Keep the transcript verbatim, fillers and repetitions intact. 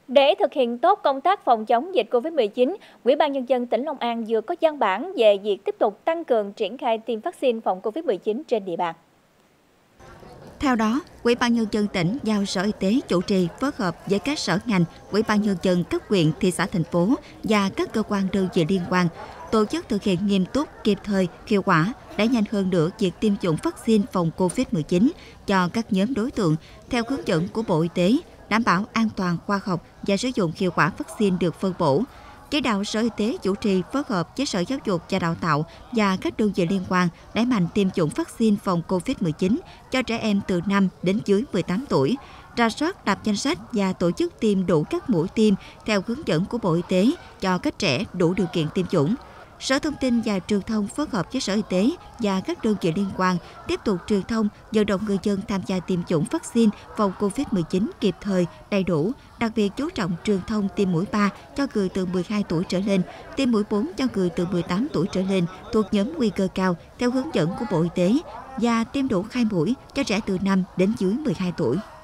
Để thực hiện tốt công tác phòng chống dịch Covid mười chín, Ủy ban Nhân dân tỉnh Long An vừa có văn bản về việc tiếp tục tăng cường triển khai tiêm vaccine phòng Covid mười chín trên địa bàn. Theo đó, Ủy ban Nhân dân tỉnh giao Sở Y tế chủ trì phối hợp với các sở ngành, Ủy ban Nhân dân các huyện, thị xã, thành phố và các cơ quan đơn vị liên quan tổ chức thực hiện nghiêm túc, kịp thời, hiệu quả, đẩy nhanh hơn nữa việc tiêm chủng vaccine phòng Covid mười chín cho các nhóm đối tượng theo hướng dẫn của Bộ Y tế, đảm bảo an toàn, khoa học và sử dụng hiệu quả vaccine được phân bổ. Chỉ đạo Sở Y tế chủ trì phối hợp với Sở Giáo dục và Đào tạo và các đơn vị liên quan đẩy mạnh tiêm chủng vaccine phòng Covid mười chín cho trẻ em từ năm đến dưới mười tám tuổi, rà soát lập danh sách và tổ chức tiêm đủ các mũi tiêm theo hướng dẫn của Bộ Y tế cho các trẻ đủ điều kiện tiêm chủng. Sở Thông tin và Truyền thông phối hợp với Sở Y tế và các đơn vị liên quan tiếp tục truyền thông vận động người dân tham gia tiêm chủng vaccine phòng Covid mười chín kịp thời, đầy đủ, đặc biệt chú trọng truyền thông tiêm mũi ba cho người từ mười hai tuổi trở lên, tiêm mũi bốn cho người từ mười tám tuổi trở lên thuộc nhóm nguy cơ cao theo hướng dẫn của Bộ Y tế và tiêm đủ hai mũi cho trẻ từ năm đến dưới mười hai tuổi.